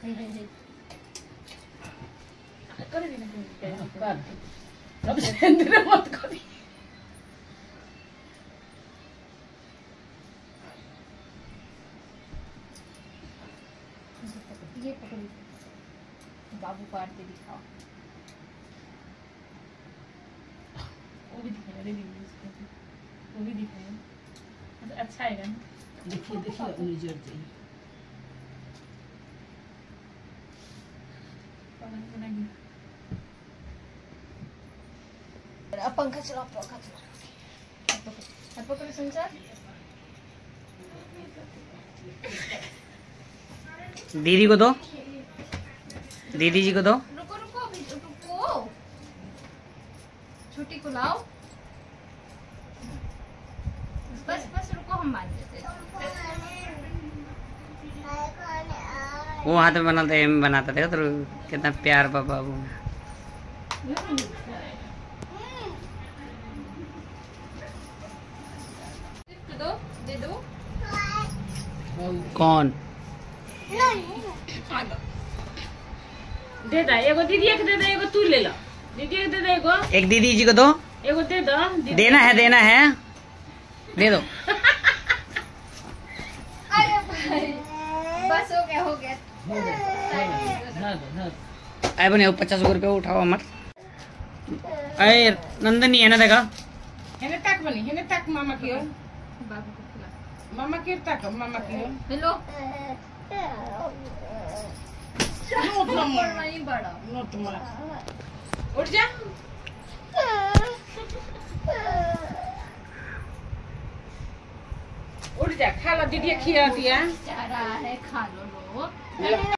कर अब सेंटर मत कर। ये पकड़ बाबू काट के दिखाओ। वो भी दिखाएगा, दे दीजिए उसको, वो भी दिखाएगा। अच्छा है ना? देखिए देखिए उंगली जोड़ दी। अब पंखा चलाओ, पंखा चलाओ। अब पकड़ो संचार। दीदी को दो, दीदी जी को दो। रुको रुको अभी रुको, छोटी को लाओ। बस बस रुको, हम बांध देते हैं। वो हाथ में बनाता देखो तो कितना प्यार बाबा वो। दो दे दो। कौन दे दा, एगो दीदी एक दे दे, एगो तू ले लो। दीदी एक दे दे, एगो एक दीदी जी को दो। एगो दे दो। देना है, देना है, दे दो। अरे भाई बस हो गया, हो गया। अरे बने 50 रुपये उठाओ मत। अरे नंदनी है ना, देखा हेने तक बनी, हेने तक मामा की हो, बाबू को खिला। मामा की तक, मामा की हो। हेलो नोट नंबर नहीं बड़ा, नोट नंबर उठ जा। उठ जा, खा लो, दीदी खिला दिया। चाह रहा है, खा लो लो।